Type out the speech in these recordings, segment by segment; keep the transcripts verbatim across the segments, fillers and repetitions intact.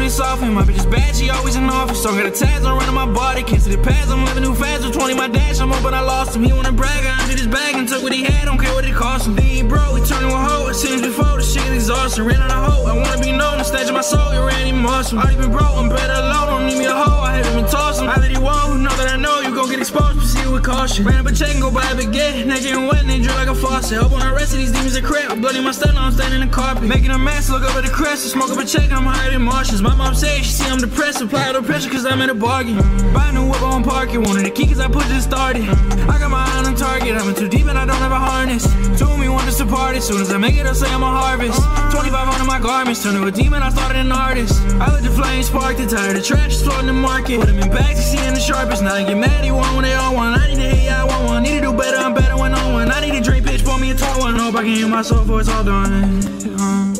this often. My bitch is bad, she always in office. Don't got the tags on running my body. Can't see the pads, I'm living new fast. With twenty my dash, I'm hoping I lost him. He wanna brag, I emptied his bag and took what he had. Don't care what it cost him. Then he broke, he turned to a hoe. It seems before the shit is exhausting. Ran out of hope, I wanna be known. The stage of my soul, you ran even muscle. Already been broke, I'm better alone. Don't need me a hoe, I haven't been tossing. I let he won't, who know that I know you gon' get exposed. Proceed with caution. Ran up a check and go buy a baguette. Naked and wet and they drip like a faucet. Hope on the rest of these demons are crap. I'm bloody my style, I'm standing in the carpet. Making a mess, look up at the crest. Smoke up a check, I'm higher than Martians. My mom said she see I'm depressed. Apply the pressure cause I'm in a bargain. Buy a new whip on park it. Wanted the key cause I put this started. I got my eye on target. I'm in too deep and I don't have a harness. Two of me want us to party. Soon as I make it, I'll say I'm a harvest. twenty-five hundred my garments. Turned to a demon, I started an artist. I let the flames spark the tire. The trash is flooding the market. Put them in bags, you see in the sharpest. Now I get mad, he want when they all want. I need to hit, yeah, I want one. Need to do better, I'm better when on one. I need to drink, bitch, pour me a tall one. Hope I can hear my soul before it's all done. Uh.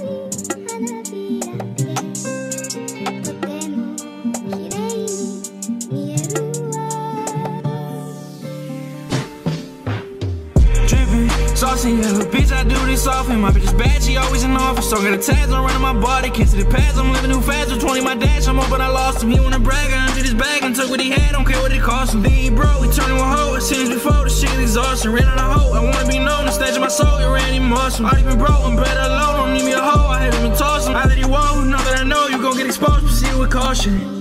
Saucy, yeah, bitch, I do this often. My bitch is bad, she always in office. So got the tags on running my body. Can't see the pads, I'm living new fast. With twenty my dash, I'm hoping I lost him. He wanna brag, I emptied his bag and took what he had. Don't care what it cost him. Then he broke, he turned to a hoe. It seems before the shit is exhausting. Ran out of hope, I wanna be known. The stage of my soul, you ran even muscle. Already been broke, I'm better alone. Don't need me a hoe, I haven't been tossing. I let he won't, who know that I know you gon' get exposed. Proceed with caution.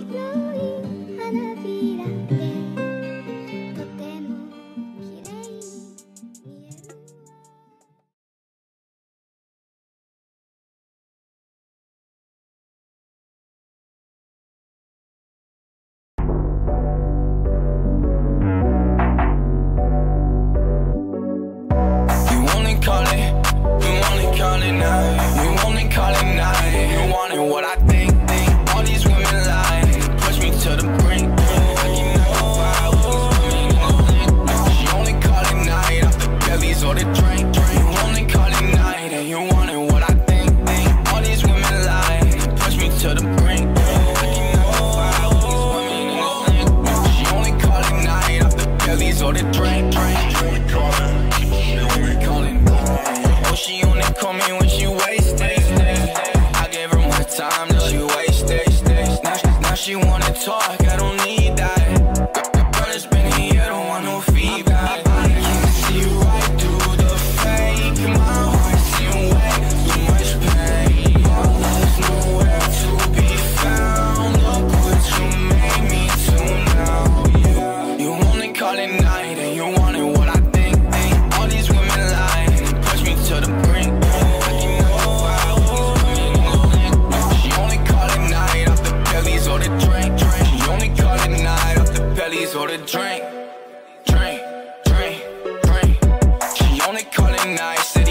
She wanna talk, I don't need that. Girl, it's been a year, don't want no feedback. I can see right through the fake. My heart's in way too much pain. There's nowhere to be found. Look what you made me do now. Yeah. You only call it night and you wanted what I think. All these women lie and push me to the brink. I can know how these women think. She only call it night off the bellies or the drink, drink. She only call it night off the bellies or the drink, drink, drink, drink. She only call it night.